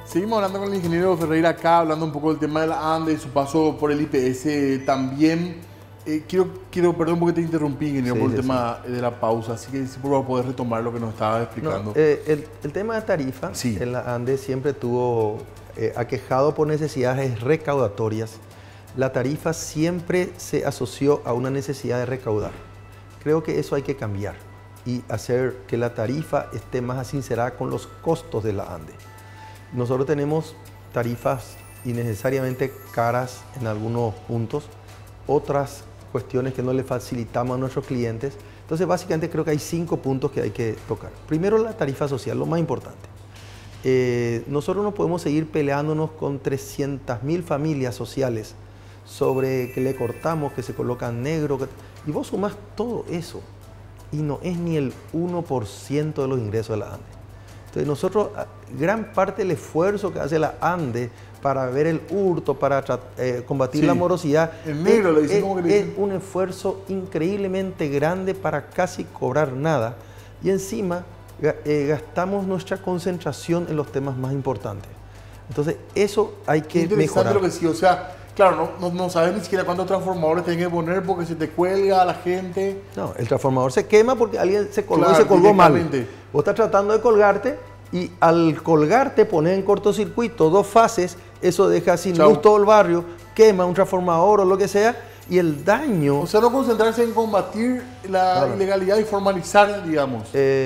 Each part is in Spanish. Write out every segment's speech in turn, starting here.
Seguimos hablando con el ingeniero Ferreira acá, hablando un poco del tema de la ANDE, su paso por el IPS también. Perdón porque te interrumpí, ingeniero, por el tema de la pausa, así que si por favor podés retomar lo que nos estabas explicando. El tema de tarifa en la ANDE siempre tuvo aquejado por necesidades recaudatorias. La tarifa siempre se asoció a una necesidad de recaudar. Creo que eso hay que cambiar y hacer que la tarifa esté más sincerada con los costos de la ANDE. Nosotros tenemos tarifas innecesariamente caras en algunos puntos, otras cuestiones que no le facilitamos a nuestros clientes. Entonces, básicamente creo que hay 5 puntos que hay que tocar. Primero, la tarifa social, lo más importante. Nosotros no podemos seguir peleándonos con 300.000 familias sociales sobre que le cortamos, que se colocan negro, y vos sumás todo eso y no es ni el 1% de los ingresos de la ANDE. Entonces nosotros, gran parte del esfuerzo que hace la ANDE para ver el hurto, para combatir la morosidad, el negro, le dicen, ¿cómo que le dicen? Es un esfuerzo increíblemente grande para casi cobrar nada, y encima gastamos nuestra concentración en los temas más importantes. Entonces eso hay que mejorar. Lo que sí, o sea, claro, no sabes ni siquiera cuántos transformadores tienes que poner porque se te cuelga a la gente. No, el transformador se quema porque alguien se colgó, claro, y se colgó mal. Vos estás tratando de colgarte y al colgarte pones en cortocircuito 2 fases, eso deja sin luz todo el barrio, quema un transformador o lo que sea, y el daño... O sea, no concentrarse en combatir la ilegalidad y formalizar, digamos.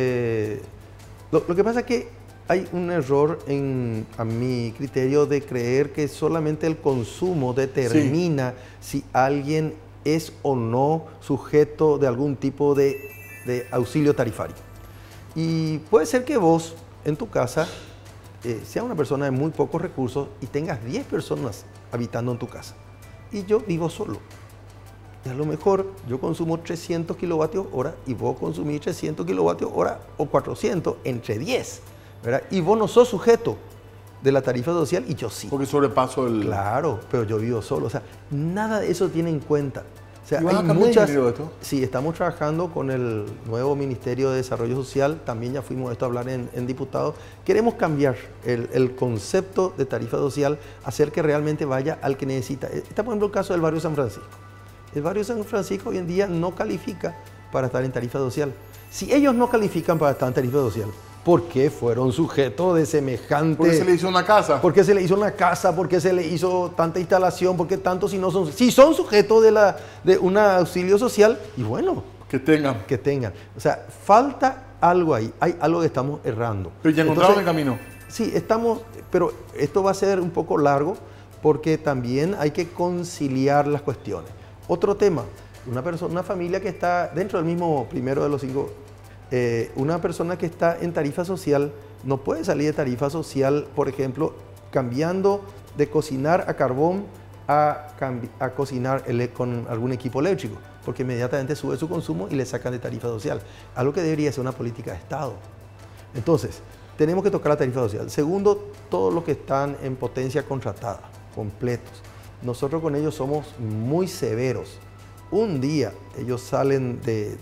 Lo que pasa es que hay un error a mi criterio de creer que solamente el consumo determina si alguien es o no sujeto de algún tipo de auxilio tarifario. Y puede ser que vos en tu casa seas una persona de muy pocos recursos y tengas 10 personas habitando en tu casa. Y yo vivo solo. Y a lo mejor yo consumo 300 kilovatios hora y vos consumís 300 kilovatios hora o 400 entre 10. ¿verdad? Y vos no sos sujeto de la tarifa social y yo sí. Porque sobrepaso el... Claro, pero yo vivo solo. O sea, nada de eso tiene en cuenta. O sea, ¿Y vas a cambiar esto? Sí, estamos trabajando con el nuevo Ministerio de Desarrollo Social. También ya fuimos a hablar en diputados. Queremos cambiar el concepto de tarifa social, hacer que realmente vaya al que necesita. Está, por ejemplo, el caso del barrio San Francisco. El barrio San Francisco hoy en día no califica para estar en tarifa social. Si ellos no califican para estar en tarifa social, ¿por qué fueron sujetos de semejante...? ¿Por qué se le hizo una casa? ¿Por qué se le hizo una casa? ¿Por qué se le hizo tanta instalación? ¿Por qué tanto si no son...? Si son sujetos de un auxilio social, y bueno... Que tengan. Que tengan. O sea, falta algo ahí. Hay algo que estamos errando. Pero ya encontraron el camino. Sí, estamos... Pero esto va a ser un poco largo porque también hay que conciliar las cuestiones. Otro tema, una familia que está dentro del mismo primero de los 5... una persona que está en tarifa social no puede salir de tarifa social, por ejemplo, cambiando de cocinar a carbón a cocinar con algún equipo eléctrico, porque inmediatamente sube su consumo y le sacan de tarifa social, algo que debería ser una política de Estado. Entonces, tenemos que tocar la tarifa social. Segundo, todos los que están en potencia contratada, completos. Nosotros con ellos somos muy severos. Un día ellos salen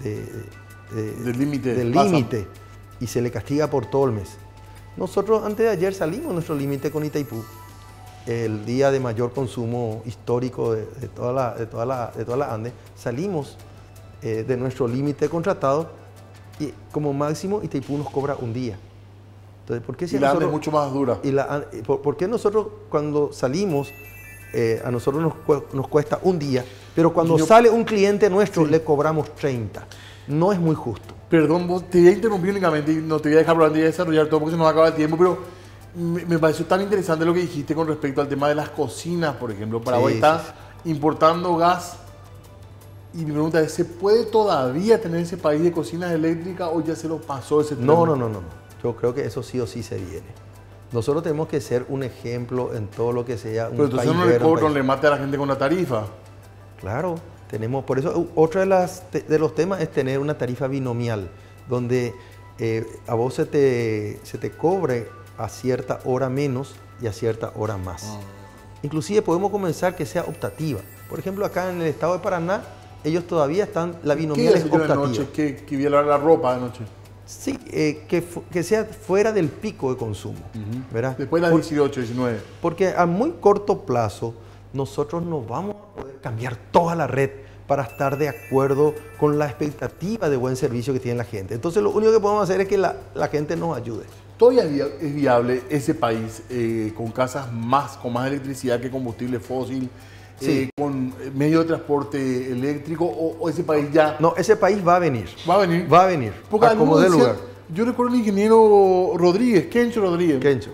del límite y se le castiga por todo el mes. Nosotros antes de ayer salimos de nuestro límite con Itaipú, el día de mayor consumo histórico de toda la ANDE, salimos de nuestro límite contratado y como máximo Itaipú nos cobra un día. Entonces, ¿por qué si y la ANDE es mucho más dura? ¿Por qué nosotros cuando salimos a nosotros nos cuesta un día, pero cuando sale un cliente nuestro le cobramos 30? No es muy justo. Perdón, vos te voy a interrumpir únicamente y no te voy a dejar hablar de desarrollar todo porque se nos acaba el tiempo, pero me pareció tan interesante lo que dijiste con respecto al tema de las cocinas, por ejemplo. Paraguay está importando gas y mi pregunta es, ¿se puede todavía tener ese país de cocinas eléctricas o ya se lo pasó ese tren? No. Yo creo que eso sí o sí se viene. Nosotros tenemos que ser un ejemplo en todo lo que sea un país. Pero entonces no le mate a la gente con la tarifa. Claro. Por eso, otro de los temas es tener una tarifa binomial, donde a vos se te cobre a cierta hora menos y a cierta hora más. Inclusive podemos comenzar que sea optativa. Por ejemplo, acá en el estado de Paraná, ellos todavía están, la binomial es optativa. ¿Qué voy a lavar la ropa de noche? Sí, que sea fuera del pico de consumo, ¿verdad? Después de las 18, 19. Porque a muy corto plazo nosotros no vamos a poder cambiar toda la red para estar de acuerdo con la expectativa de buen servicio que tiene la gente. Entonces lo único que podemos hacer es que la gente nos ayude. ¿Todavía es viable ese país con casas con más electricidad que combustible fósil, Sí. con medio de transporte eléctrico, o ese país ya... No, ese país va a venir. ¿Va a venir? Va a venir. Porque A como algunos dé decían, lugar. yo recuerdo al ingeniero Rodríguez, Kencho Rodríguez, Kencho.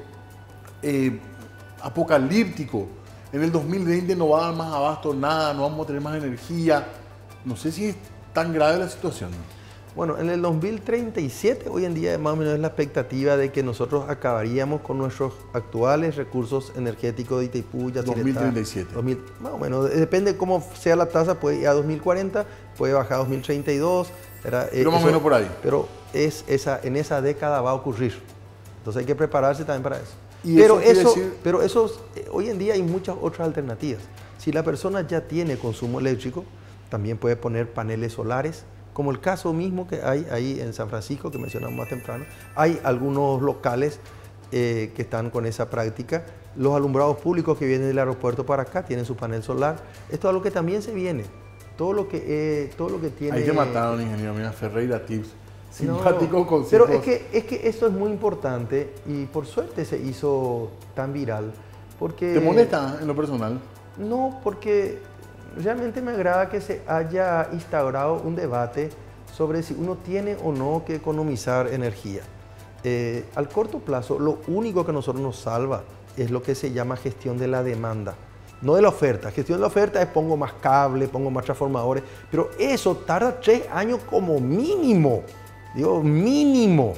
apocalíptico. En el 2020 no va a dar más abasto nada, no vamos a tener más energía. No sé si es tan grave la situación. Bueno, en el 2037, hoy en día más o menos es la expectativa de que nosotros acabaríamos con nuestros actuales recursos energéticos de Itaipú, Yacyretá. 2037. Más o menos, depende cómo sea la tasa, puede ir a 2040, puede bajar a 2032. Pero más o menos por ahí. Pero en esa década va a ocurrir. Entonces hay que prepararse también para eso. Y Pero eso, hoy en día hay muchas otras alternativas. Si la persona ya tiene consumo eléctrico, también puede poner paneles solares, como el caso mismo que hay ahí en San Francisco, que mencionamos más temprano. Hay algunos locales que están con esa práctica. Los alumbrados públicos que vienen del aeropuerto para acá tienen su panel solar. Esto es algo que también se viene. Todo lo que tiene... Ahí te mataron, ingeniero. Mira, Ferreira Tips. Simpático No, consejo. pero es que esto es muy importante y por suerte se hizo tan viral. Porque, ¿Te molesta en lo personal? No, porque realmente me agrada que se haya instaurado un debate sobre si uno tiene o no que economizar energía. Al corto plazo, lo único que a nosotros nos salva es lo que se llama gestión de la demanda, no de la oferta. Gestión de la oferta es pongo más cable, pongo más transformadores, pero eso tarda 3 años como mínimo. Digo, mínimo.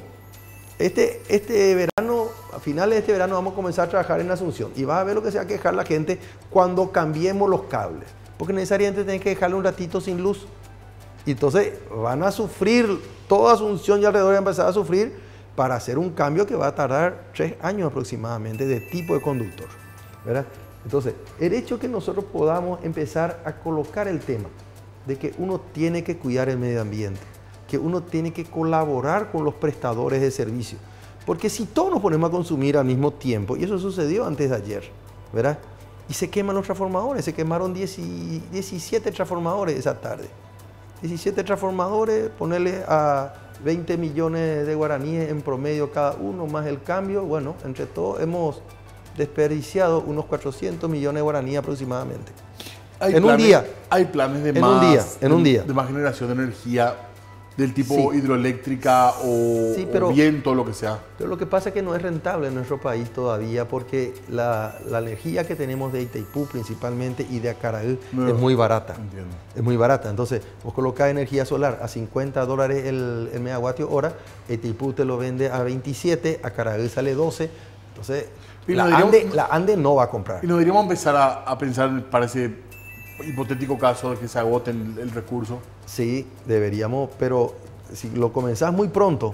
Este verano, a finales de este verano, vamos a comenzar a trabajar en Asunción y vas a ver lo que se va a quejar la gente cuando cambiemos los cables. Porque necesariamente tenés que dejarle un ratito sin luz. Y entonces van a sufrir, toda Asunción y alrededor va a empezar a sufrir para hacer un cambio que va a tardar 3 años aproximadamente de tipo de conductor, ¿verdad? Entonces, el hecho que nosotros podamos empezar a colocar el tema de que uno tiene que cuidar el medio ambiente, que uno tiene que colaborar con los prestadores de servicio. Porque si todos nos ponemos a consumir al mismo tiempo, y eso sucedió antes de ayer, ¿verdad? Y se queman los transformadores, se quemaron 17 transformadores esa tarde. 17 transformadores, ponerle a 20 millones de guaraníes en promedio cada uno, más el cambio. Bueno, entre todos hemos desperdiciado unos 400 millones de guaraníes aproximadamente. Un día. Hay planes de de más generación de energía del tipo hidroeléctrica o viento, lo que sea. Pero lo que pasa es que no es rentable en nuestro país todavía porque la energía que tenemos de Itaipú principalmente y de Acaraú es muy barata. Entiendo. Es muy barata. Entonces, vos colocás energía solar a $50 el megavatio hora, Itaipú te lo vende a 27, Acaraú sale 12. Entonces, la ANDE no va a comprar. Y nos deberíamos empezar a pensar para ese hipotético caso de que se agote el recurso. Sí, deberíamos, pero si lo comenzás muy pronto,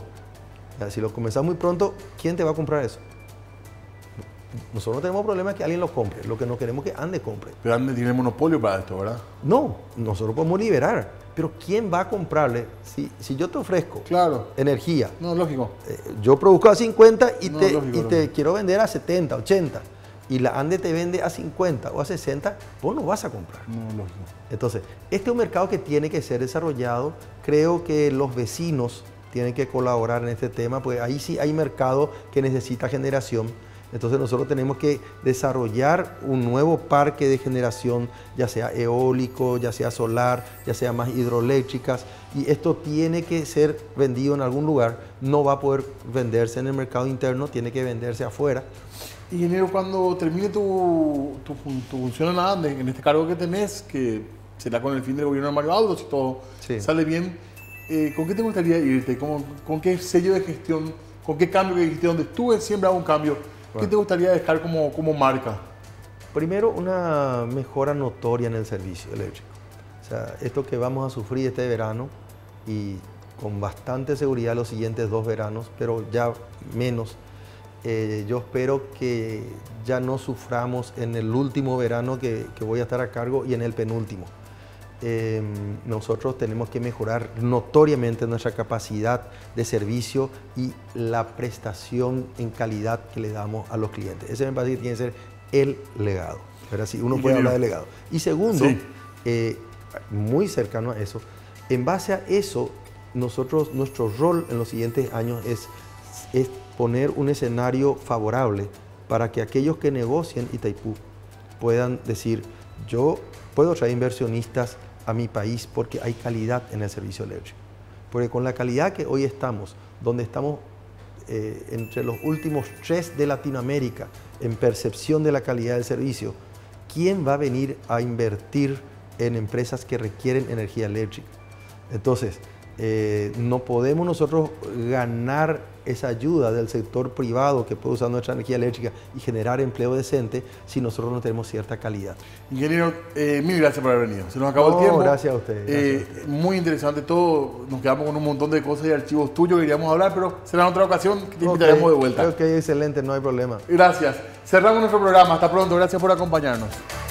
¿quién te va a comprar eso? Nosotros no tenemos problema que alguien lo compre, lo que no queremos es que ANDE compre. Pero ANDE tiene monopolio para esto, ¿verdad? No, nosotros podemos liberar, pero ¿quién va a comprarle? Si yo te ofrezco energía, no, lógico. Yo produzco a 50 y lógico. Te quiero vender a 70, 80, y la ANDE te vende a 50 o a 60, vos no vas a comprar. No, lógico. Entonces, este es un mercado que tiene que ser desarrollado. Creo que los vecinos tienen que colaborar en este tema, porque ahí sí hay mercado que necesita generación. Entonces nosotros tenemos que desarrollar un nuevo parque de generación, ya sea eólico, ya sea solar, ya sea más hidroeléctricas, y esto tiene que ser vendido en algún lugar. No va a poder venderse en el mercado interno, tiene que venderse afuera. Ingeniero, cuando termine tu función en la ANDE, en este cargo que tenés, que será con el fin del gobierno de Mario Aldo, si todo sale bien, ¿con qué te gustaría irte? ¿Con qué sello de gestión? ¿Con qué cambio que dijiste? Donde estuve siempre hago un cambio. ¿Qué te gustaría dejar como marca? Primero, una mejora notoria en el servicio eléctrico. O sea, esto que vamos a sufrir este verano y con bastante seguridad los siguientes 2 veranos, pero ya menos. Yo espero que ya no suframos en el último verano que voy a estar a cargo y en el penúltimo. nosotros tenemos que mejorar notoriamente nuestra capacidad de servicio y la prestación en calidad que le damos a los clientes. Ese me parece que tiene que ser el legado. Pero así uno puede hablar de legado. Y segundo, muy cercano a eso, en base a eso, nuestro rol en los siguientes años es poner un escenario favorable para que aquellos que negocien Itaipú puedan decir, yo puedo traer inversionistas a mi país porque hay calidad en el servicio eléctrico. Porque con la calidad que hoy estamos, donde estamos entre los últimos 3 de Latinoamérica en percepción de la calidad del servicio, ¿quién va a venir a invertir en empresas que requieren energía eléctrica? Entonces, no podemos nosotros ganar esa ayuda del sector privado que puede usar nuestra energía eléctrica y generar empleo decente si nosotros no tenemos cierta calidad. Ingeniero, mil gracias por haber venido. Se nos acabó el tiempo. Gracias a usted. Muy interesante todo. Nos quedamos con un montón de cosas y archivos tuyos que queríamos hablar, pero será en otra ocasión que te invitaremos de vuelta. Creo que es excelente, no hay problema. Gracias. Cerramos nuestro programa. Hasta pronto. Gracias por acompañarnos.